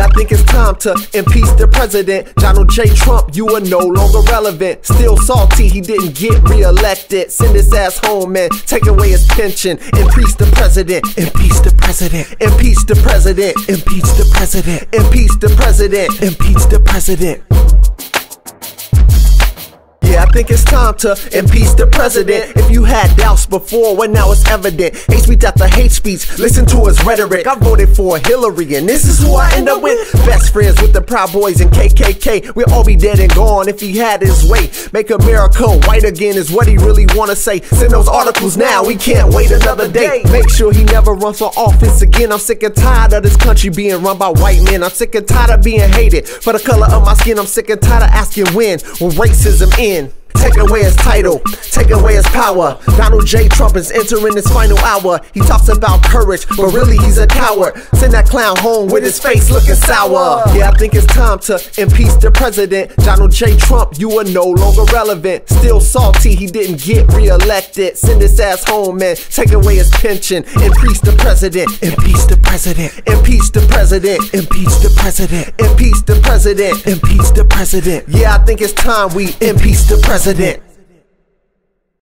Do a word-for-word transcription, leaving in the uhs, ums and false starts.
Yeah, I think it's time to impeach the president. Donald J. Trump, you are no longer relevant. Still salty, he didn't get re-elected. Send his ass home and take away his pension. Impeach the president. Impeach the president. Impeach the president. Impeach the president. Impeach the president. Impeach the president. Yeah, I think it's time to impeach the president. If you had doubts before, well now it's evident. Hate speech after hate speech, listen to his rhetoric. I voted for Hillary and this is who I end up with. Best friends with the Proud Boys and K K K. We'll all be dead and gone if he had his way. Make America white again is what he really wanna say. Send those articles now, we can't wait another day. Make sure he never runs for office again. I'm sick and tired of this country being run by white men. I'm sick and tired of being hated for the color of my skin. I'm sick and tired of asking when will racism end. Take away his title, take away his power. Donald J. Trump is entering his final hour. He talks about courage, but really he's a coward. Send that clown home with his face looking sour. Yeah, I think it's time to impeach the president. Donald J. Trump, you are no longer relevant. Still salty, he didn't get re-elected. Send his ass home and take away his pension. Impeach the president. Impeach the president. Impeach the president. Impeach the president. Impeach the president. Impeach the president. Yeah, I think it's time we impeach the president.